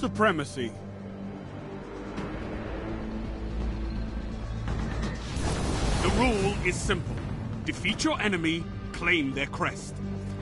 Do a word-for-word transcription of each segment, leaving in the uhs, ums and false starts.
supremacy. The rule is simple. Defeat your enemy, claim their crest.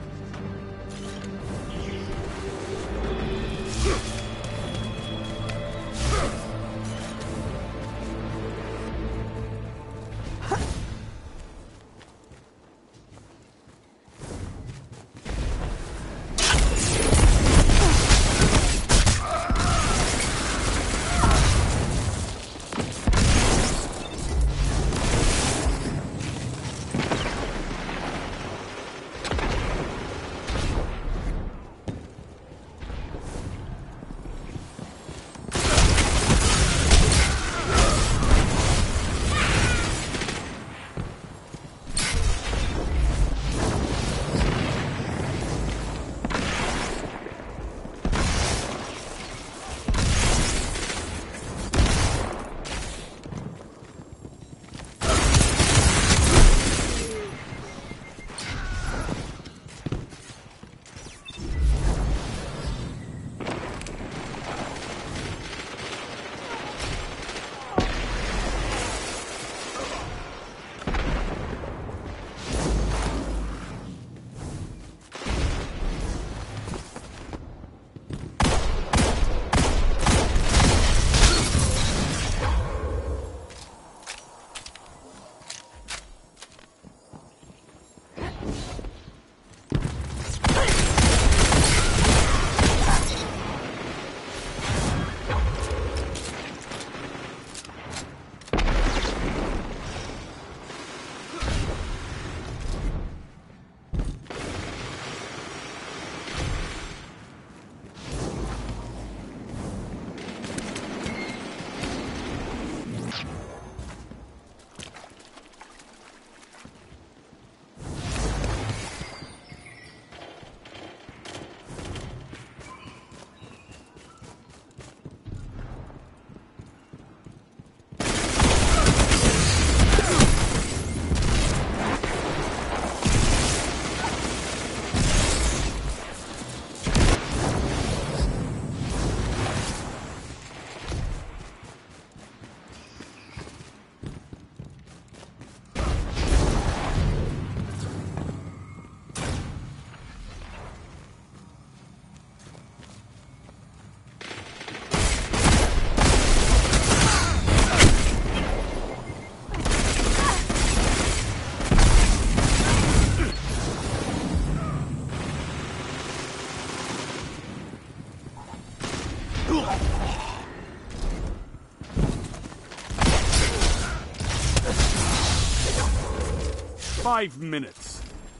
Five minutes.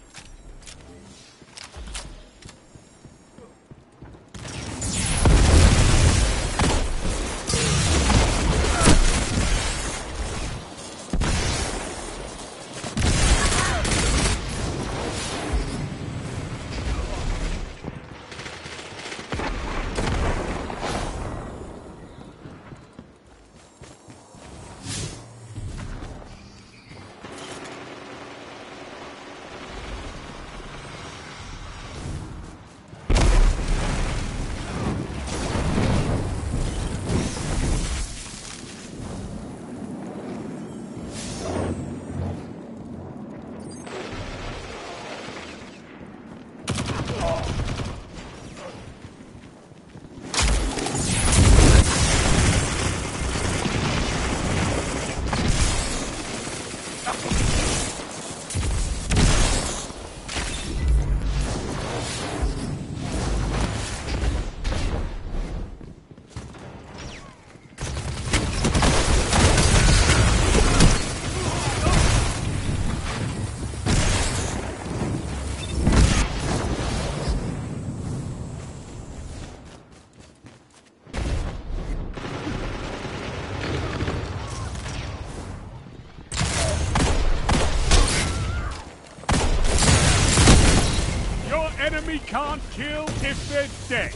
Enemy can't kill if they're dead.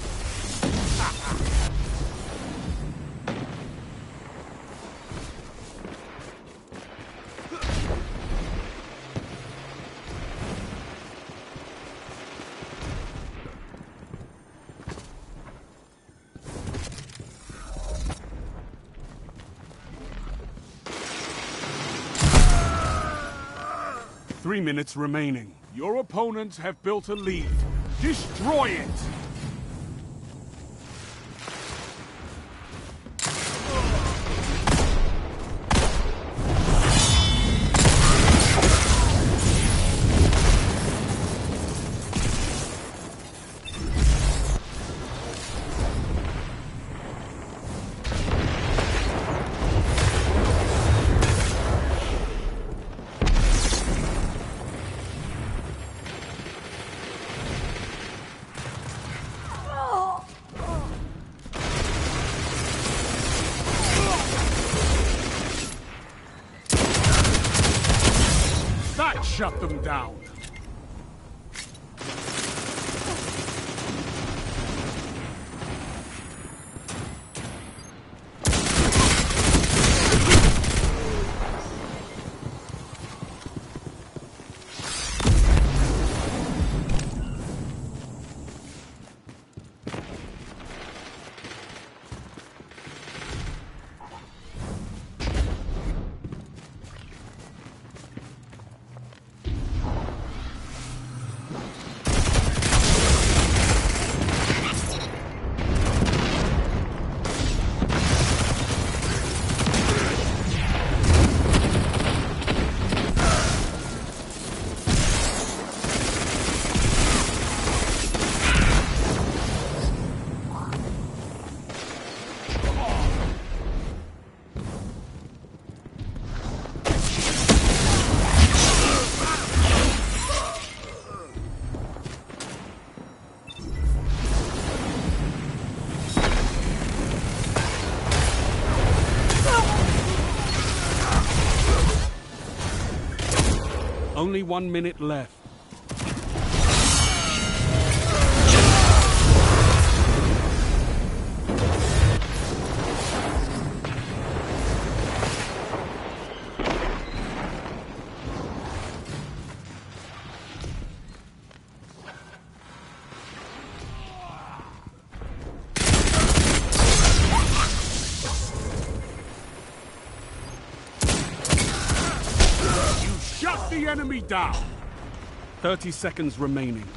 Three minutes remaining. Your opponents have built a lead. Destroy it! Shut them down. Only one minute left. The enemy down. thirty seconds remaining.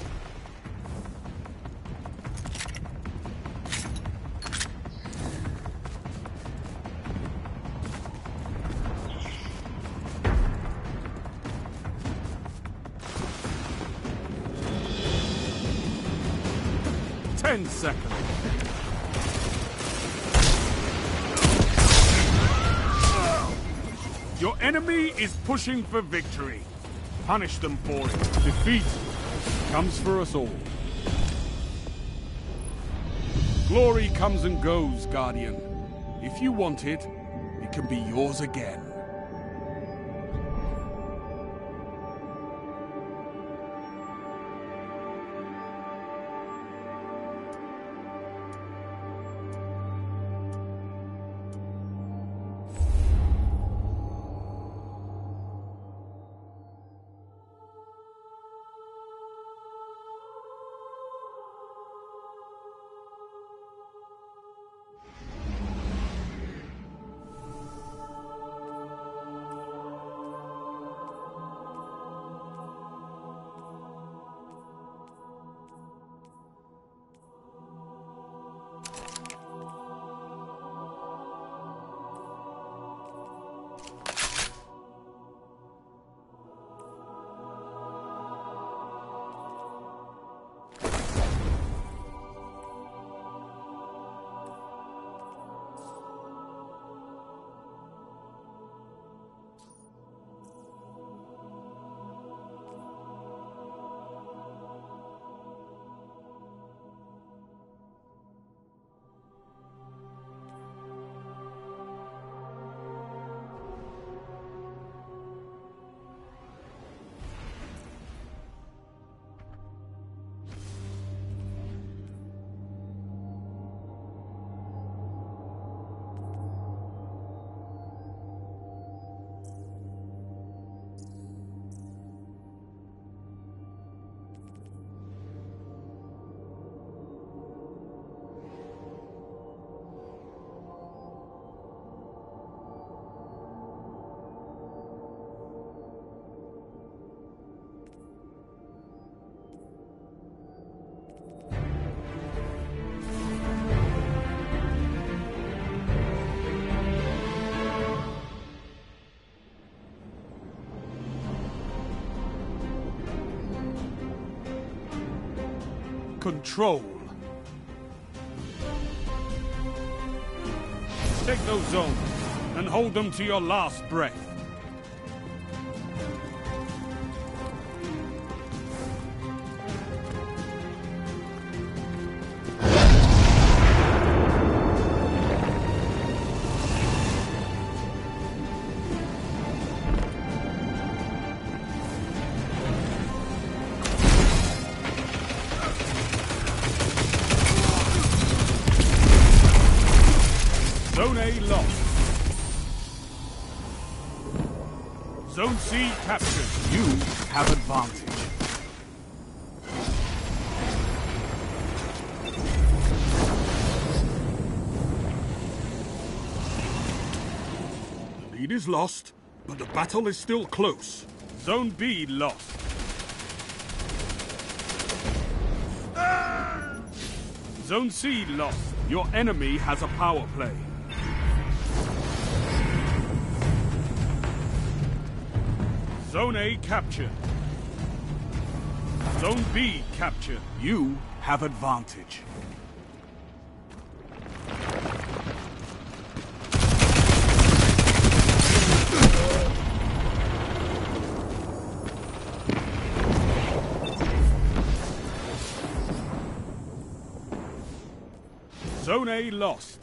Ten seconds. Your enemy is pushing for victory. Punish them for it. Defeat comes for us all. Glory comes and goes, Guardian. If you want it, it can be yours again. control. Take those zones and hold them to your last breath. Zone A lost. Zone C captured. You have advantage. The lead is lost, but the battle is still close. Zone B lost. Zone C lost. Your enemy has a power play. Zone A captured. Zone B captured. You have advantage. Zone A lost.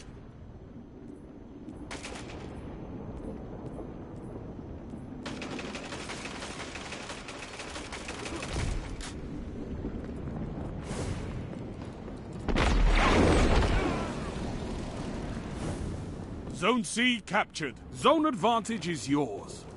Zone C captured. Zone advantage is yours.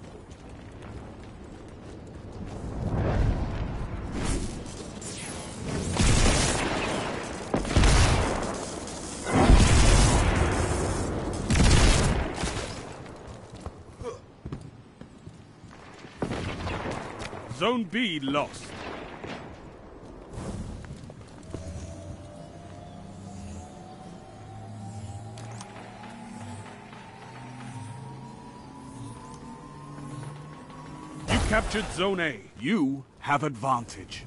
Zone B lost. You captured Zone A. You have advantage.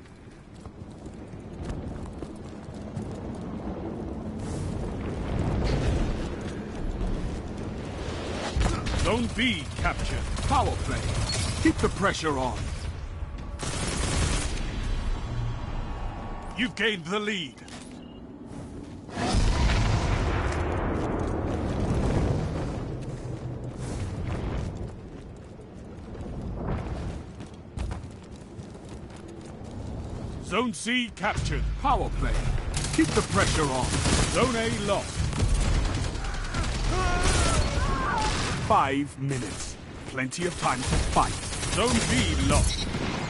Zone B captured. Power play. Keep the pressure on. You've gained the lead. Zone C captured. Power play. Keep the pressure on. Zone A lost. Five minutes. Plenty of time to fight. Zone B lost.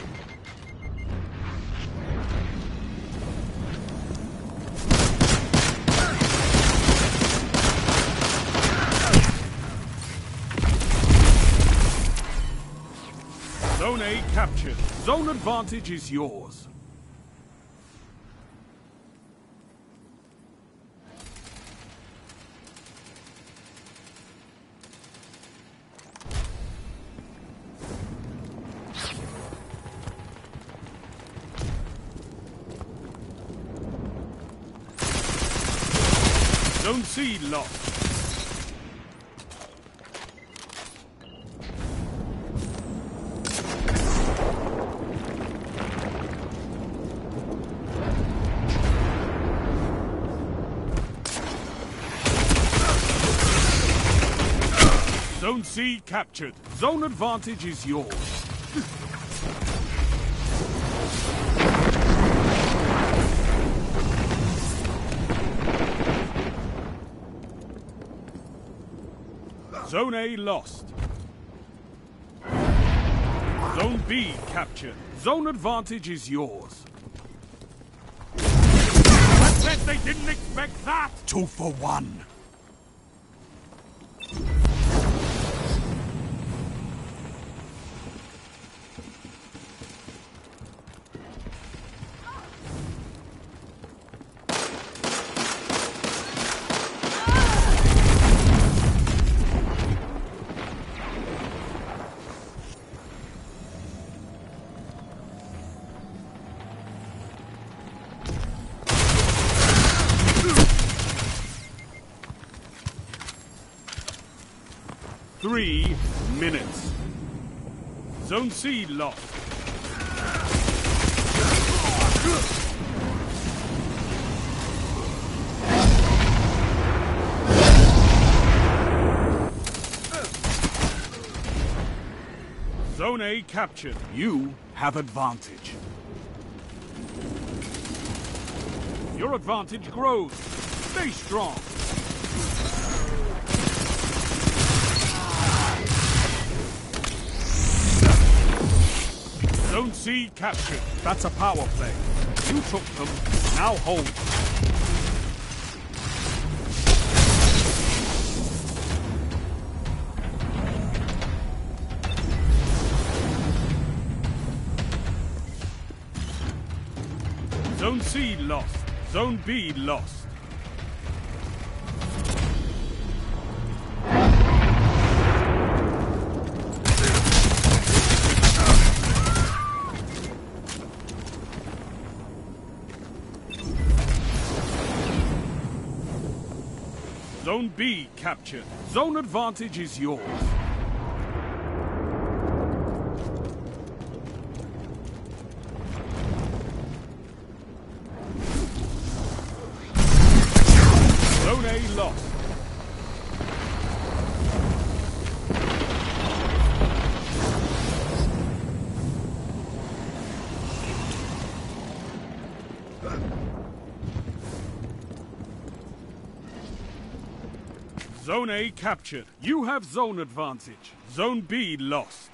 Zone A captured. Zone advantage is yours. Zone C lost. Zone C captured. Zone advantage is yours. Zone A lost. Zone B captured. Zone advantage is yours. I bet they didn't expect that! Two for one. three minutes. Zone C lost. Zone A captured. You have advantage. Your advantage grows. Stay strong. Zone C captured. That's a power play. You took them. Now hold. Zone C lost. Zone B lost. Zone B captured. Zone advantage is yours. Zone A lost. Zone A captured. You have zone advantage. Zone B lost.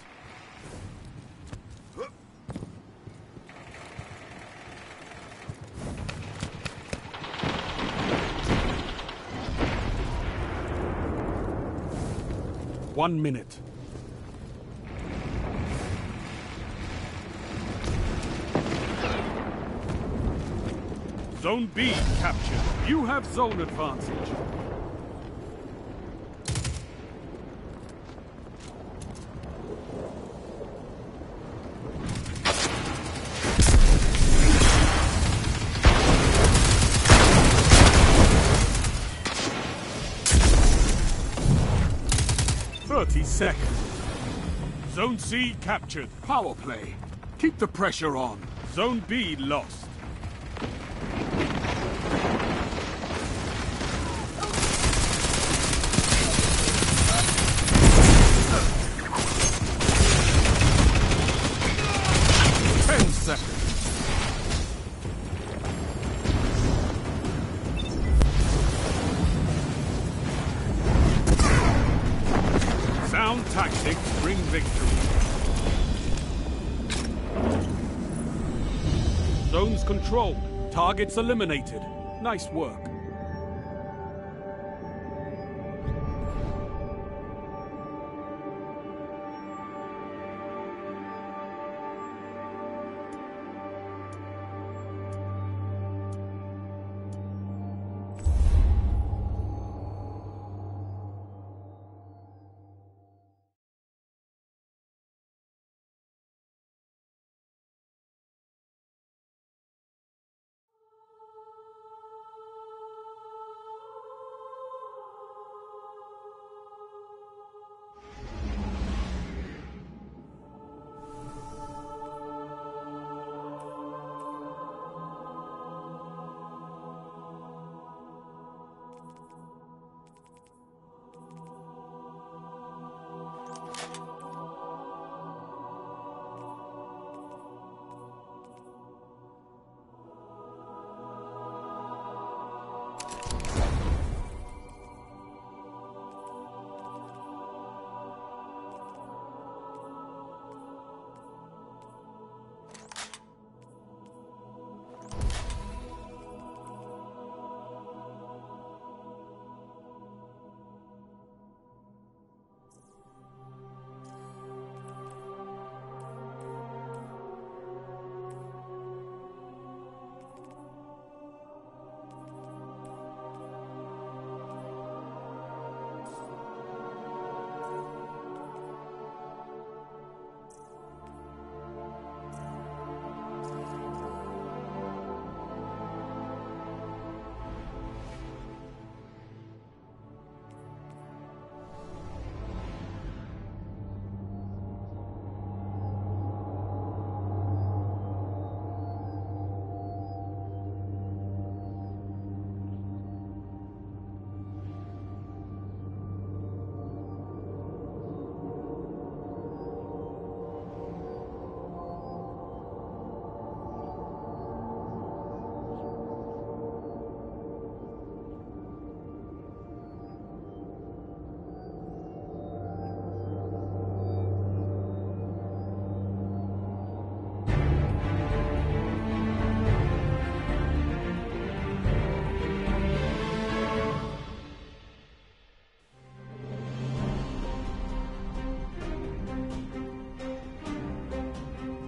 One minute. Zone B captured. You have zone advantage. thirty seconds. Zone C captured. Power play. Keep the pressure on. Zone B lost. Ten seconds. Sound tactics bring victory. Zones controlled. Targets eliminated. Nice work.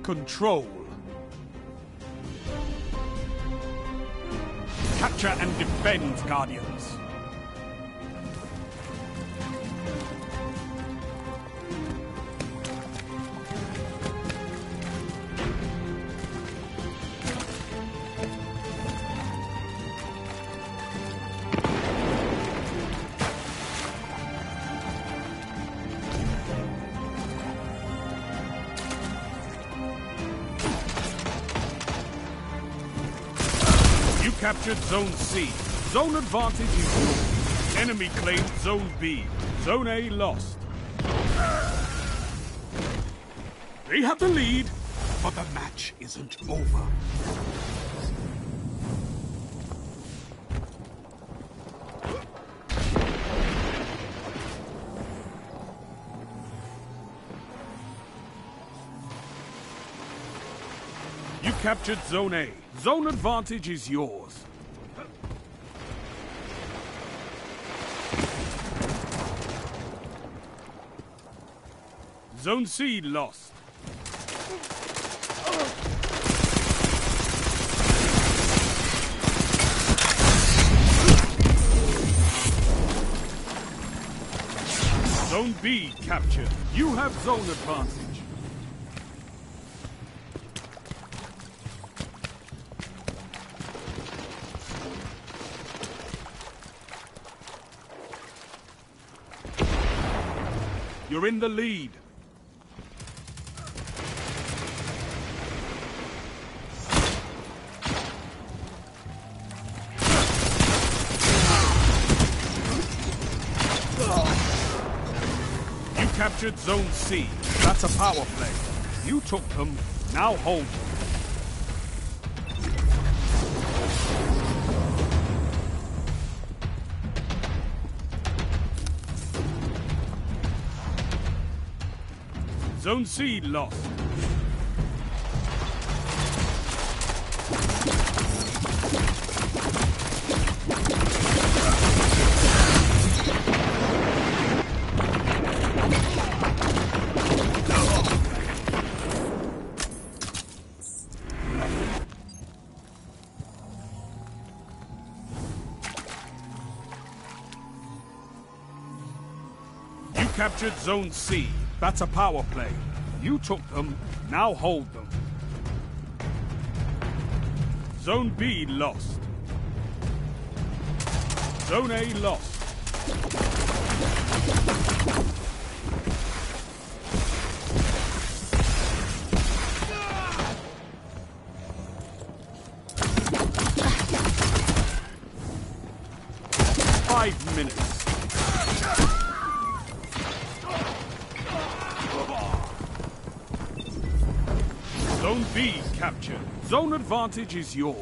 Control. Capture and defend, Guardians. Captured Zone C. Zone advantage is yours. Enemy claimed Zone B. Zone A lost. They have the lead, but the match isn't over. You captured Zone A. Zone advantage is yours. Zone C lost. Zone B captured. You have zone advantage. You're in the lead. You captured Zone C. That's a power play. You took them, now hold them. Zone C lost. You captured Zone C. That's a power play. You took them, now hold them. Zone B lost. Zone A lost. Five minutes. Zone B captured. Zone advantage is yours.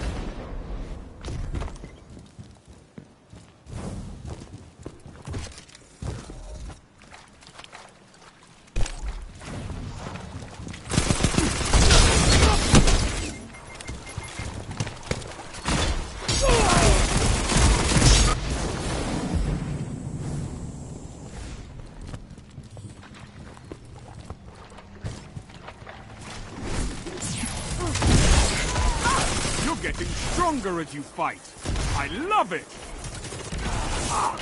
Getting stronger as you fight. I love it! Ah.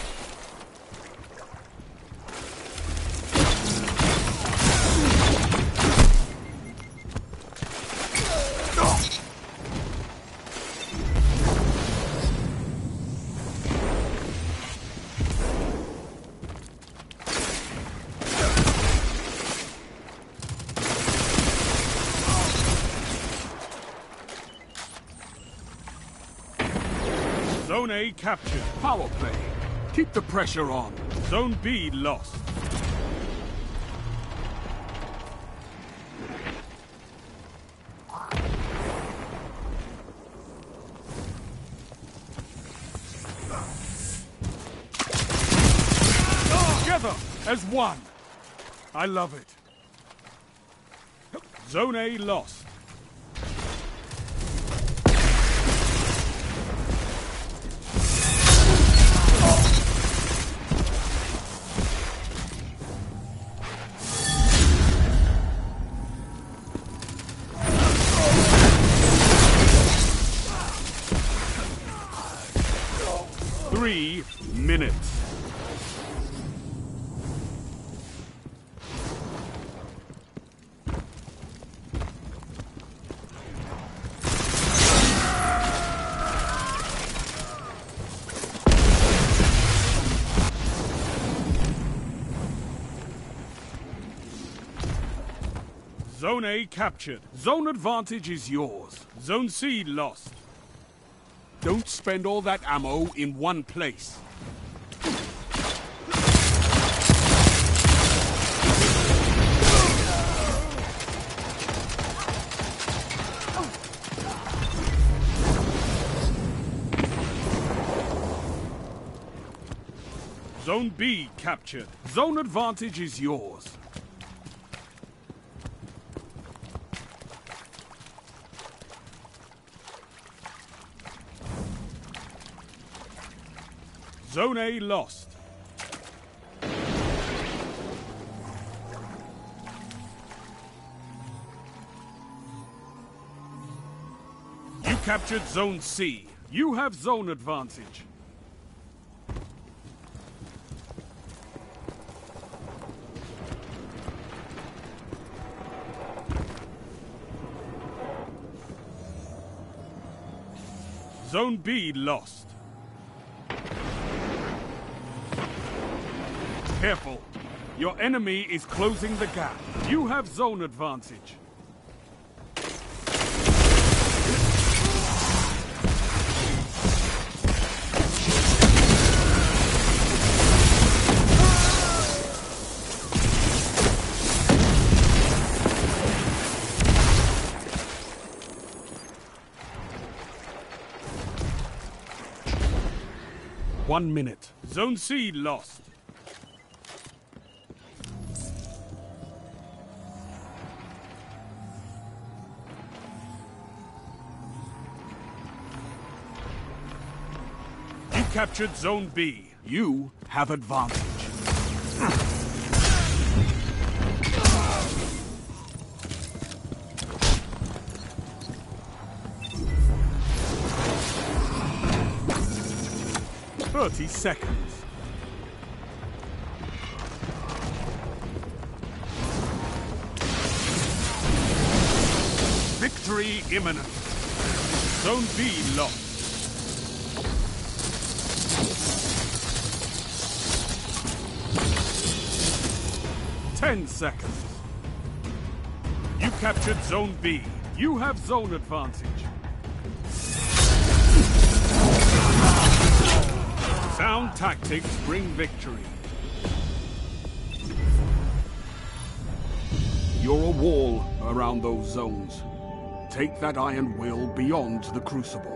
Zone A captured. Power play. Keep the pressure on. Zone B lost. Together as one. I love it. Zone A lost. Zone A captured. Zone advantage is yours. Zone C lost. Don't spend all that ammo in one place. Zone B captured. Zone advantage is yours. Zone A lost. You captured Zone C. You have zone advantage. Zone B lost. Careful. Your enemy is closing the gap. You have zone advantage. One minute. Zone C lost. You captured Zone B. You have advantage. Thirty seconds. Victory imminent. Zone B lost. Ten seconds. You captured Zone B. You have zone advantage. Sound tactics bring victory. You're a wall around those zones. Take that iron will beyond the Crucible.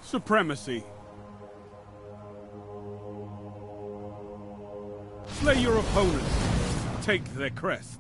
Supremacy. Slay your opponents. Take their crest.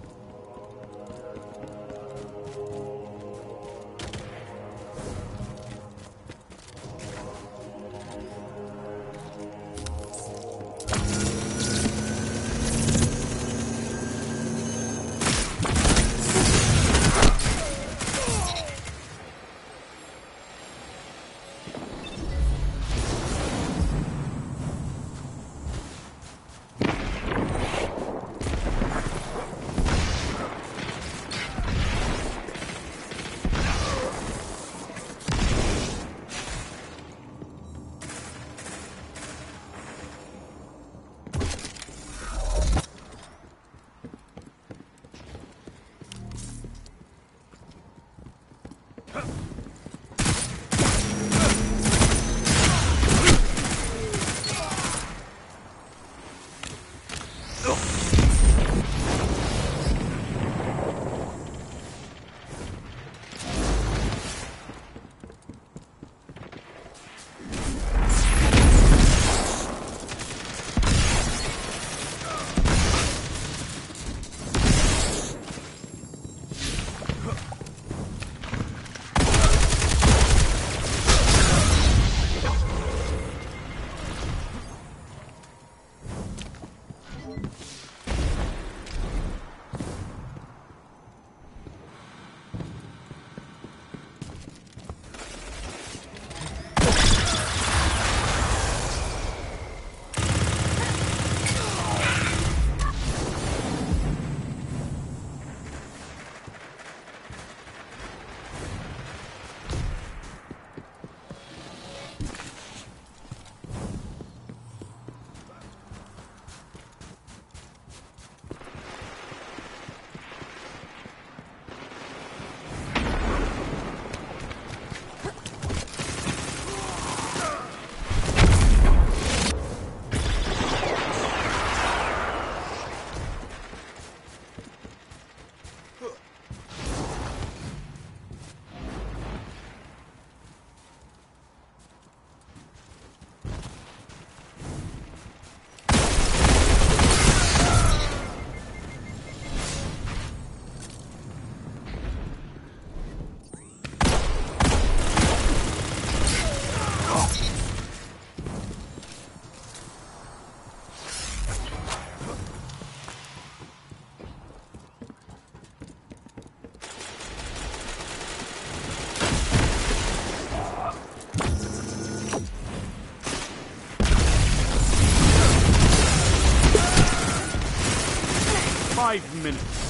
Five minutes.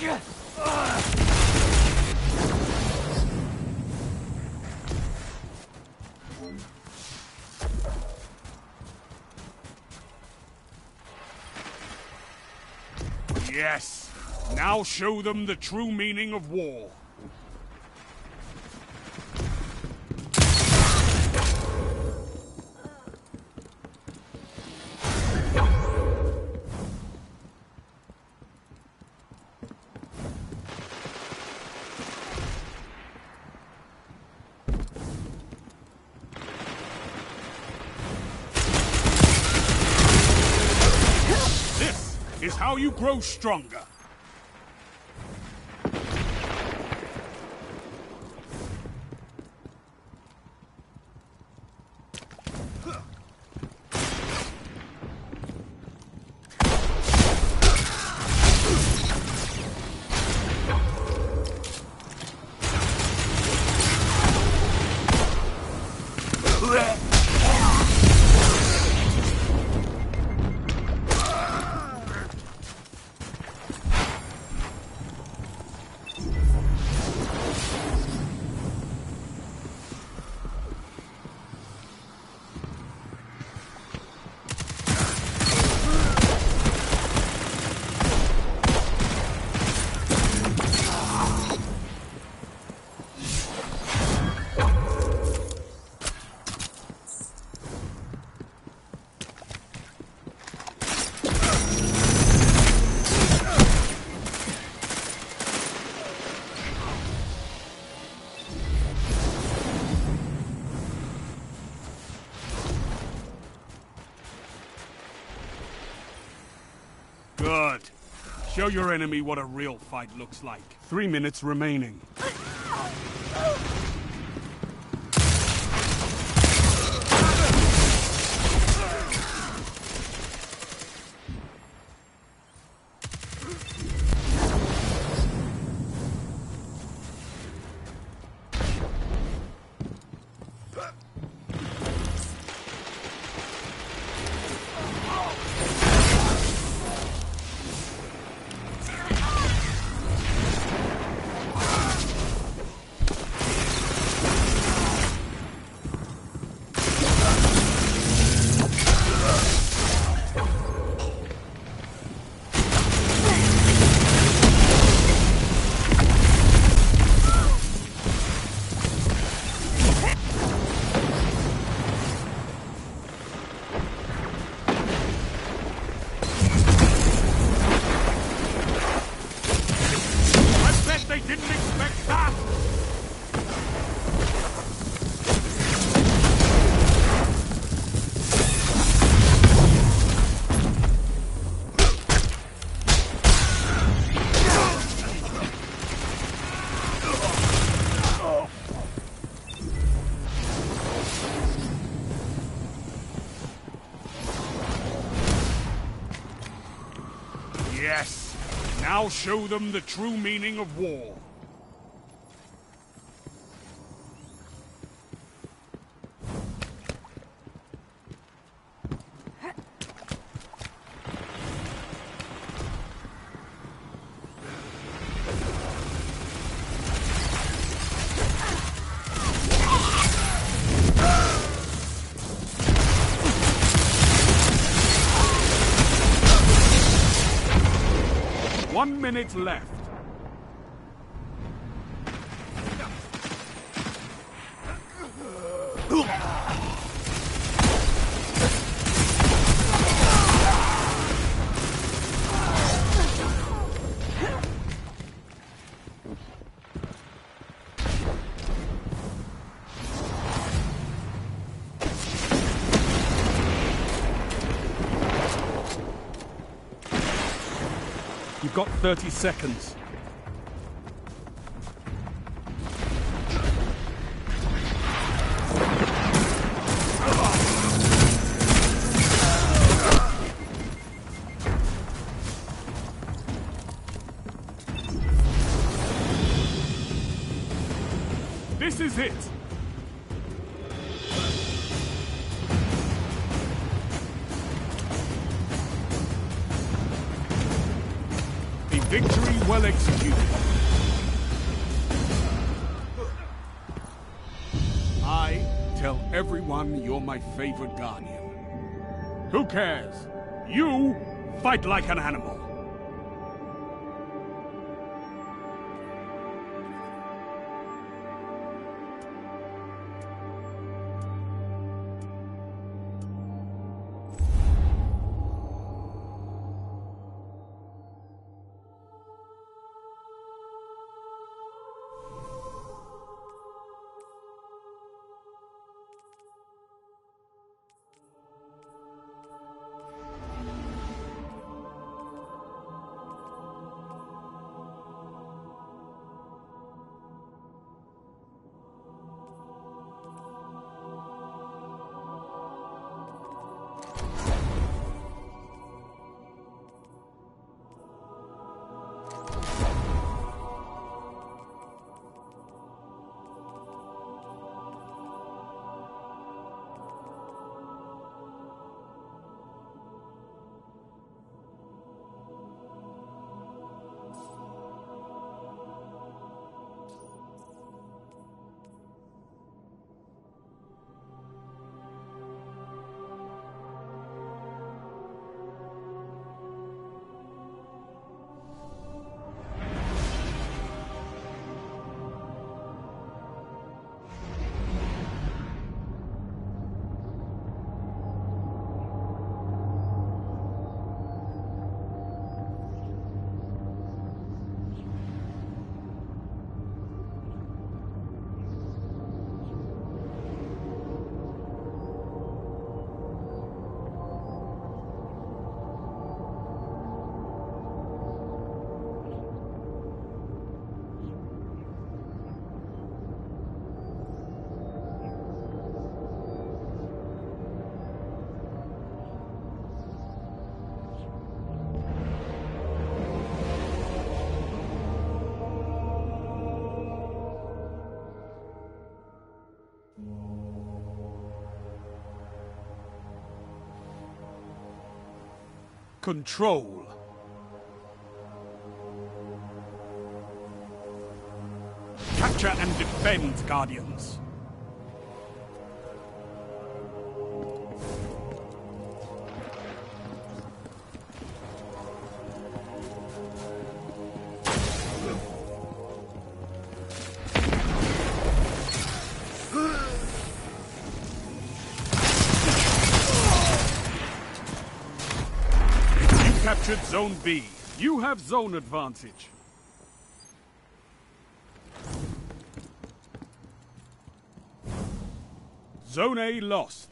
Yes. Now show them the true meaning of war. Is how you grow stronger. Good. Show your enemy what a real fight looks like. Three minutes remaining. They didn't expect that! Yes! Now show them the true meaning of war. One minute left. You've got thirty seconds. This is it. Victory well executed. I tell everyone you're my favorite guardian. Who cares? You fight like an animal. Control. Capture and defend, Guardians. Captured Zone B. You have zone advantage. Zone A lost.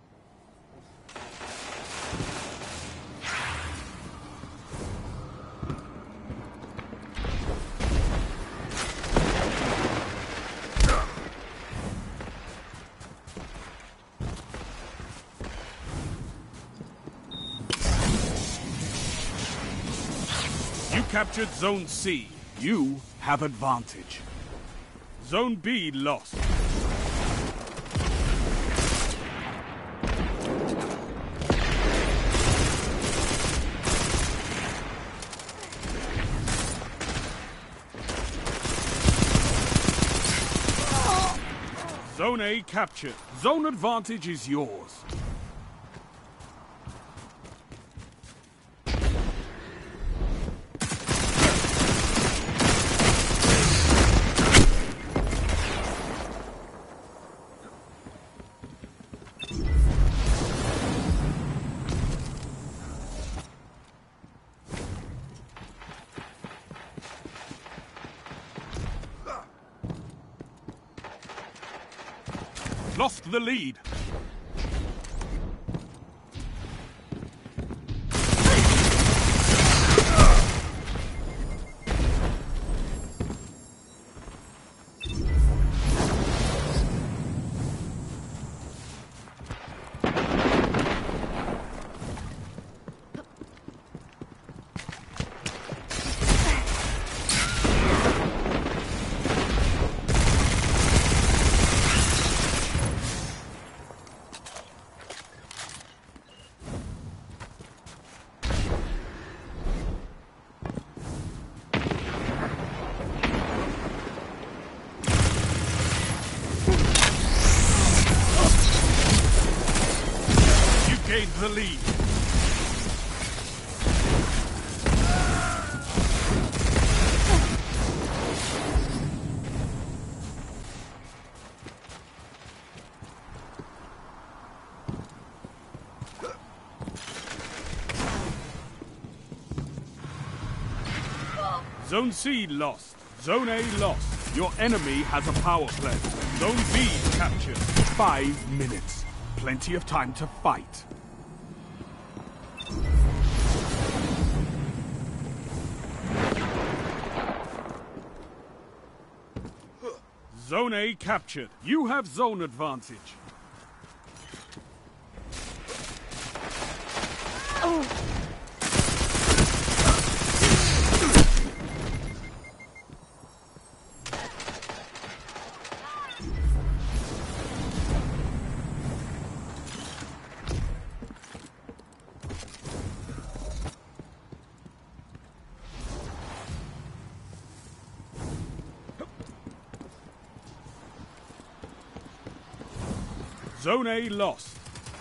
You captured Zone C. You have advantage. Zone B lost. Zone A captured. Zone advantage is yours. Lost the lead. Gained the lead. Zone C lost. Zone A lost. Your enemy has a power play. Zone B captured. Five minutes. Plenty of time to fight. Zone A captured. You have zone advantage. Oh. Zone A lost.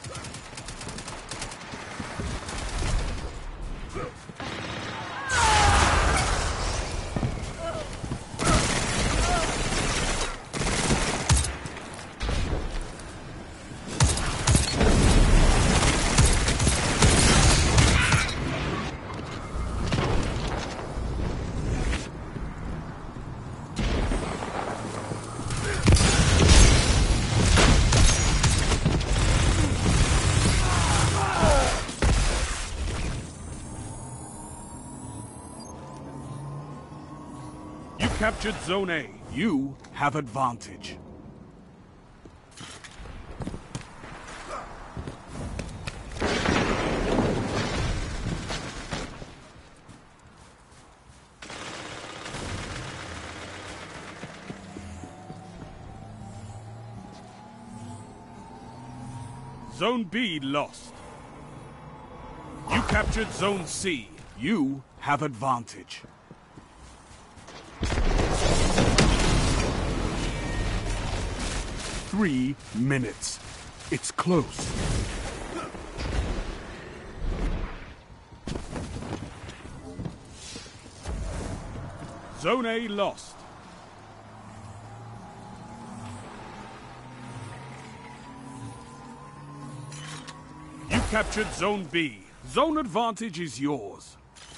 Captured Zone A. You have advantage. Zone B lost. You captured Zone C. You have advantage. Three minutes. It's close. Zone A lost. You captured Zone B. Zone advantage is yours.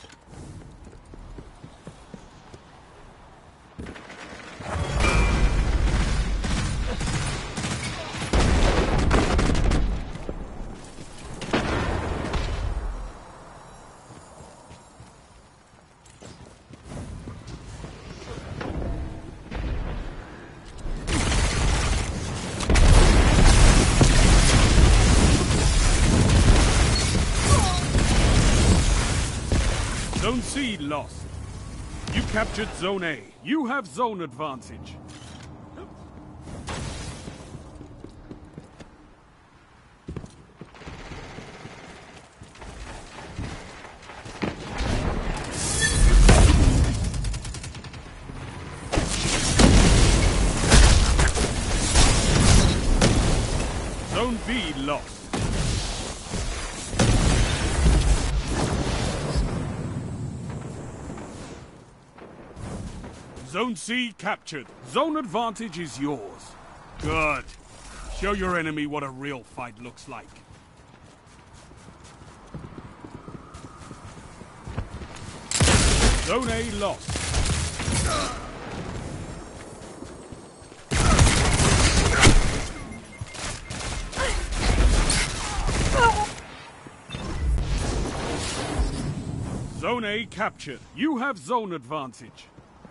Zone C lost. You captured Zone A. You have zone advantage. Zone B lost. Zone C captured. Zone advantage is yours. Good. Show your enemy what a real fight looks like. Zone A lost. Zone A captured. You have zone advantage.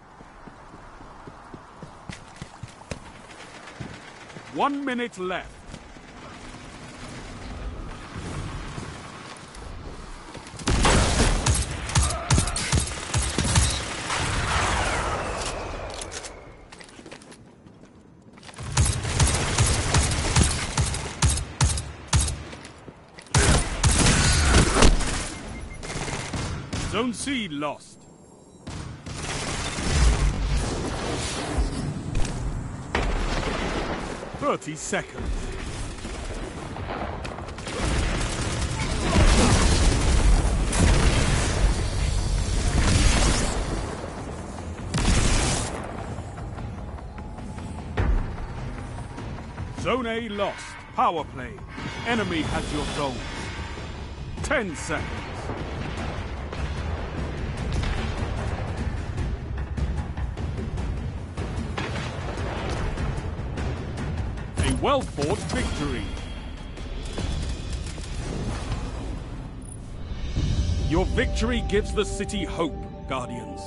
One minute left. Zone C lost. Thirty seconds. Zone A lost. Power play. Enemy has your zone. Ten seconds. Well-fought victory. Your victory gives the city hope, Guardians.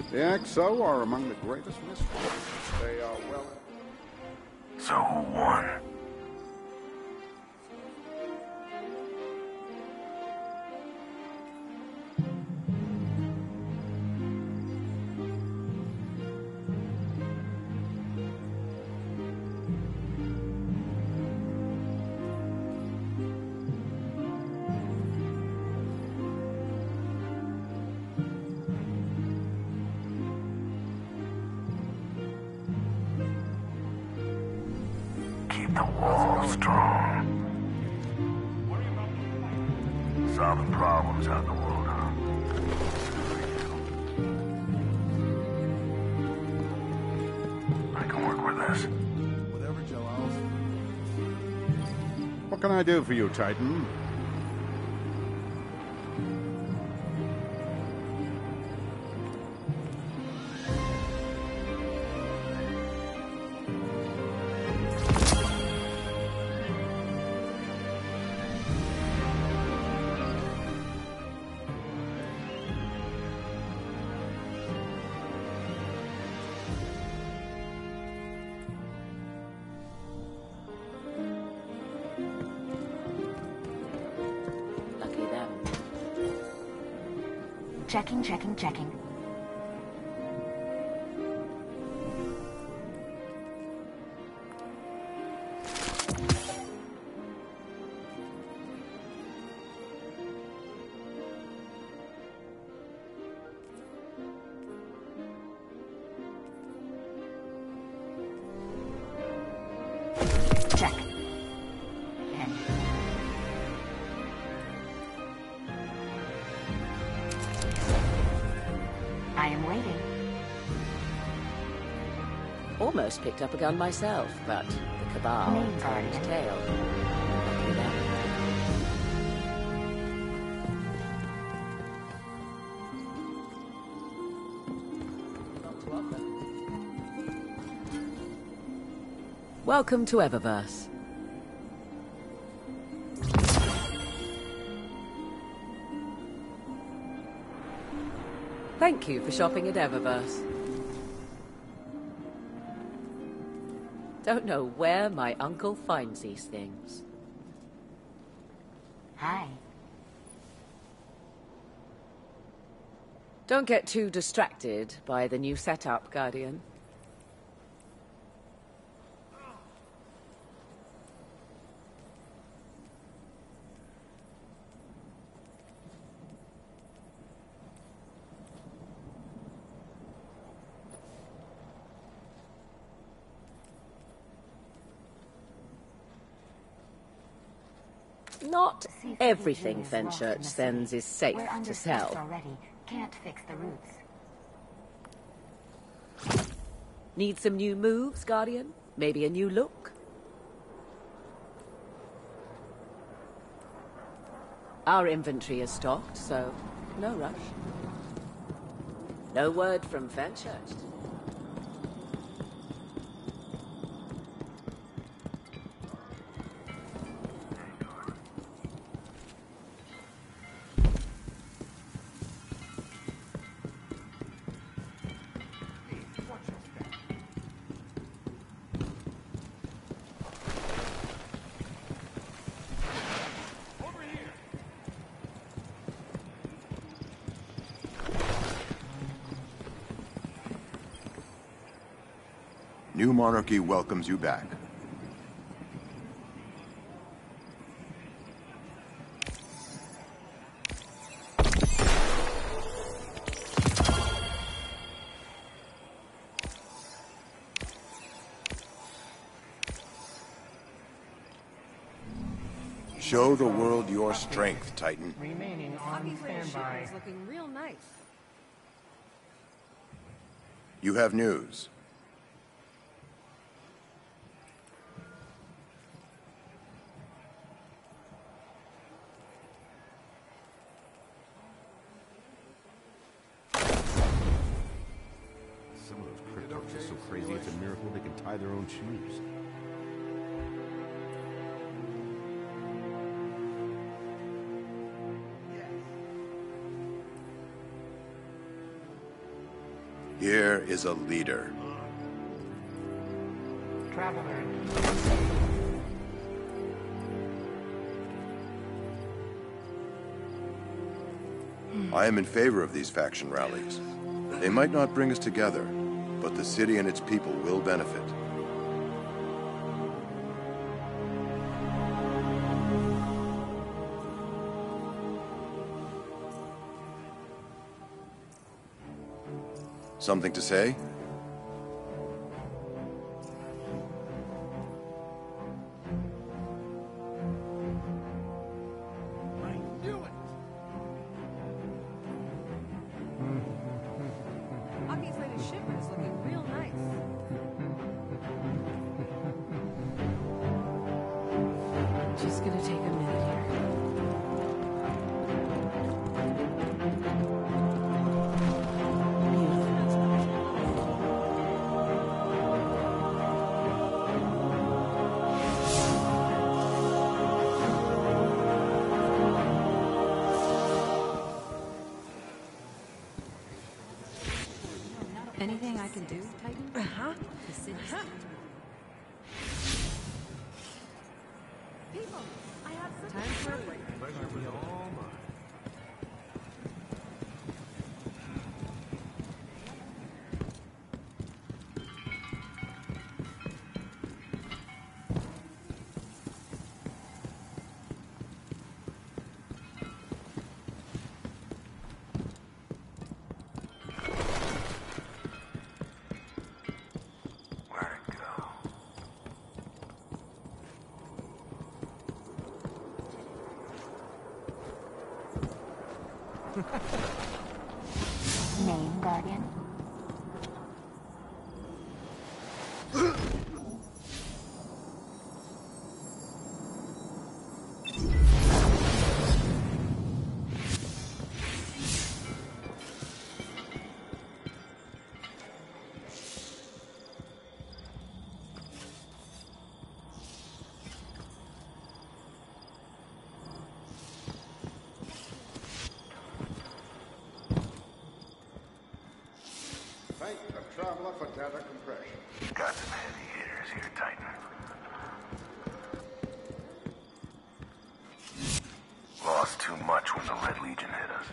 The Exo are among the greatest mysteries. They are well... So who won? Keep the wall strong. Solving problems out in the world, huh? I can work with this. Whatever, Joel. What can I do for you, Titan? Checking, checking, checking. Check. Pen. I am waiting. Almost picked up a gun myself, but the Cabal Name turned Guardian. tail. Lucky them. Welcome to Eververse. Thank you for shopping at Eververse. Don't know where my uncle finds these things. Hi. Don't get too distracted by the new setup, Guardian. Not everything Fenchurch sends is safe We're to understaffed sell. already. Can't fix the roofs. Need some new moves, Guardian? Maybe a new look? Our inventory is stocked, so no rush. No word from Fenchurch. New Monarchy welcomes you back. Show the world your strength, Titan. Remaining on standby. Is looking real nice. You have news. Some of those cryptos are so crazy it's a miracle they can tie their own shoes. Here is a leader. Traveler. I am in favor of these faction rallies. They might not bring us together, but the city and its people will benefit. Something to say? I knew it! Bucky's latest shipment is looking real nice. Just gonna take a minute here. Anything I can do, Titan? Uh-huh. The city's uh-huh. People, I have such time for a break. Name, Guardian? Thank the Traveler for data compression. Got some heavy hitters here, Titan. Lost too much when the Red Legion hit us.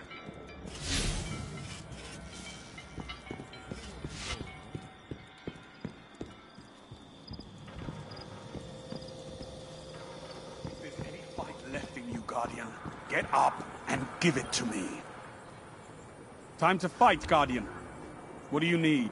If there's any fight left in you, Guardian, get up and give it to me. Time to fight, Guardian. What do you need?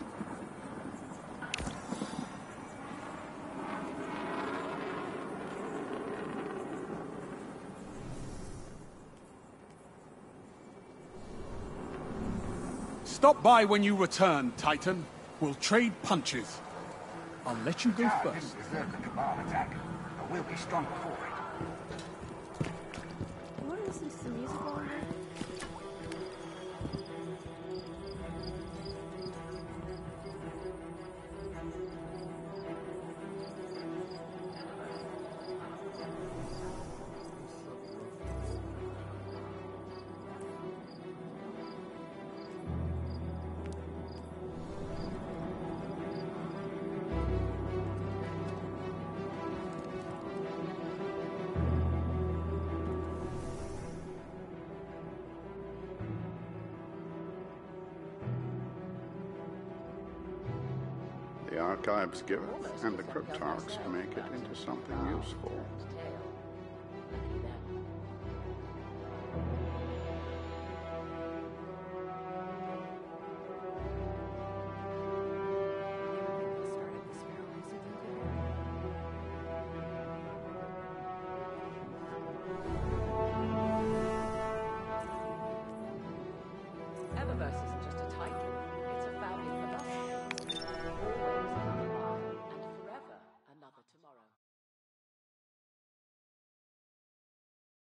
Stop by when you return, Titan. We'll trade punches. I'll let you go first. Deserve the Cabal attack, but we'll be stronger for it. You want to listen to some music while I'm there? The archives give it, and the cryptarchs make it into something useful.